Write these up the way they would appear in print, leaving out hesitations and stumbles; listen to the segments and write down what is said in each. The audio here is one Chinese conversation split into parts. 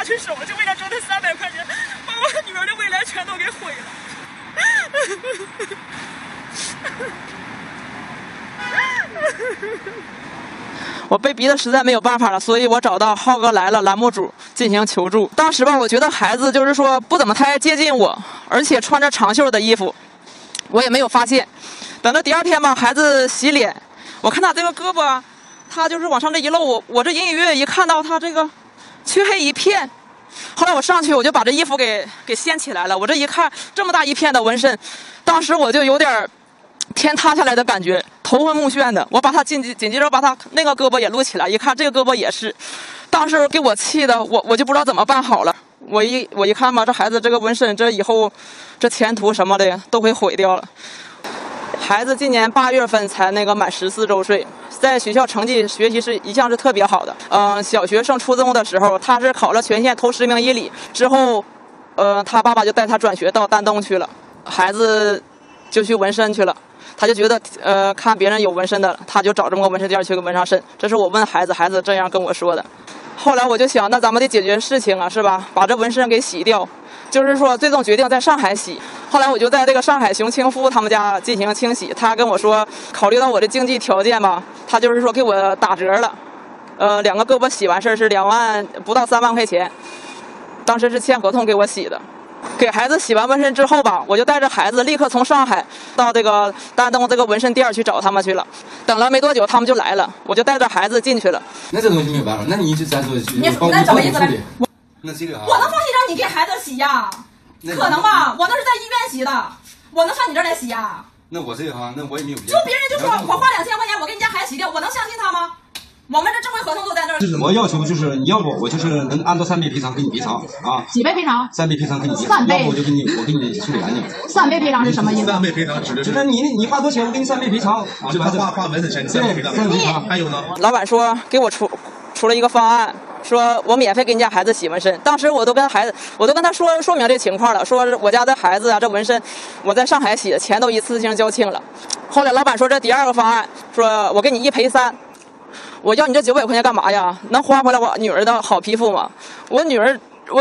拿出手，就为了挣这300块钱，把我女儿的未来全都给毁了。我被逼的实在没有办法了，所以我找到浩哥来了栏目组进行求助。当时吧，我觉得孩子就是说不怎么太接近我，而且穿着长袖的衣服，我也没有发现。等到第2天吧，孩子洗脸，我看他这个胳膊，他就是往上这一露，我这隐隐约约一看到他这个黢黑一片。后来我上去，我就把这衣服给掀起来了。我这一看，这么大一片的纹身，当时我就有点天塌下来的感觉，头昏目眩的。我把他紧接着把他那个胳膊也撸起来，一看这个胳膊也是。当时给我气的，我就不知道怎么办好了。我一看吧，这孩子这个纹身，这以后这前途什么的都会毁掉了。孩子今年8月份才满14周岁，在学校成绩学习是一向是特别好的。小学升初中的时候，他是考了全县头10名1理，之后，他爸爸就带他转学到丹东去了，孩子就去纹身去了。他就觉得看别人有纹身的，他就找这么个纹身店去给纹上身。这是我问孩子，孩子这样跟我说的。后来我就想，那咱们得解决事情啊，是吧？把这纹身给洗掉。就是说，最终决定在上海洗。后来我就在这个上海熊清夫他们家进行清洗。他跟我说，考虑到我的经济条件吧，他就是说给我打折了。2个胳膊洗完事是2万不到3万块钱，当时是签合同给我洗的。给孩子洗完纹身之后吧，我就带着孩子立刻从上海到这个丹东这个纹身店去找他们去了。等了没多久，他们就来了，我就带着孩子进去了。 那这东西没有办法，那你就咱说， 你那怎么意思呢？ 那这个啊， 我能放心让你给孩子洗呀？可能吗？我那是在医院洗的，我能上你这儿来洗呀？ 那我这个哈，那我也没有。 就别人就说我花2000块钱，我给你家孩子洗掉，我能相信他吗？我们这正规合同都在这儿。 我要求就是你要不我就是能按照3倍赔偿给你赔偿啊。 几倍赔偿 ？3倍赔偿给你赔偿。 3倍。 要不我给你处理干净。 3倍赔偿是什么意思 ？3倍赔偿指的是你花多钱，我给你3倍赔偿。 就他花纹的钱，3倍赔偿。还有呢？ 老板说给我出了一个方案，说我免费给你家孩子洗纹身。当时我都跟他说明这情况了，说我家的孩子啊，这纹身我在上海洗的，钱都一次性交清了。后来老板说这第2个方案，说我给你1赔3。我要你这900块钱干嘛呀？能换回来我女儿的好皮肤吗？我女儿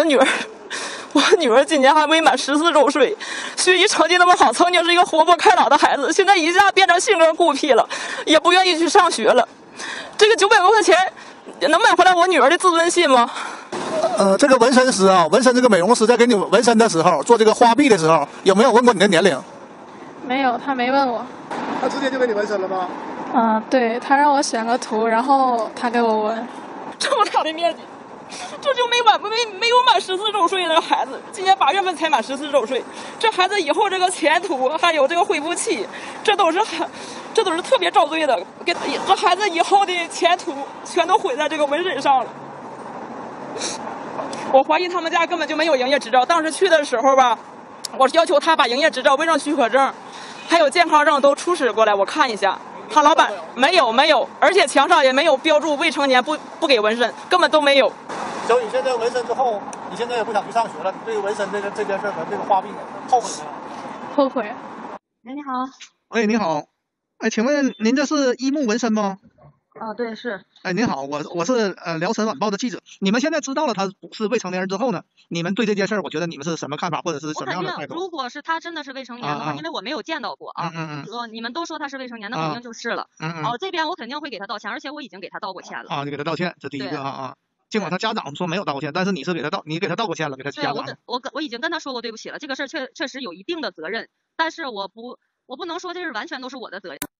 今年还未满14周岁，学习成绩那么好，曾经是一个活泼开朗的孩子，现在一下变成性格孤僻了，也不愿意去上学了。这个900多块钱能买回来我女儿的自尊心吗？ 这个纹身师啊，纹身这个美容师在给你纹身的时候，做这个花臂的时候，有没有问过你的年龄？ 没有，他没问我。 他直接就给你纹身了吗？ 对，他让我选个图，然后他给我纹。 这么大的面积，这就没有满14周岁的孩子，今年8月份才满14周岁。这孩子以后这个前途还有这个恢复期，这都是特别遭罪的。这孩子以后的前途全都毁在这个纹身上了。我怀疑他们家根本就没有营业执照。当时去的时候吧，我要求他把营业执照、卫生许可证，还有健康证都出示过来，我看一下。他老板没有，而且墙上也没有标注未成年不给纹身，根本都没有。 所以你现在纹身之后，你现在也不想去上学了，你对纹身这件事和这个花臂后悔吗？ 后悔。 喂，你好。 哎，你好。哎，请问您这是一木纹身吗？ 对，是。 哎，您好，我是辽晨晚报的记者。你们现在知道了他不是未成年人之后呢，你们对这件事儿，我觉得你们是什么看法，或者是什么样的态度？ 如果是他真的是未成年的话，因为我没有见到过啊。你们都说他是未成年，那肯定就是了。这边我肯定会给他道歉，而且我已经给他道过歉了。 你给他道歉，这第一个尽管他家长说没有道过歉，但是你给他道过歉了，给他家长。 我已经跟他说过对不起了，这个事儿确实有一定的责任，但是我不能说这是完全都是我的责任。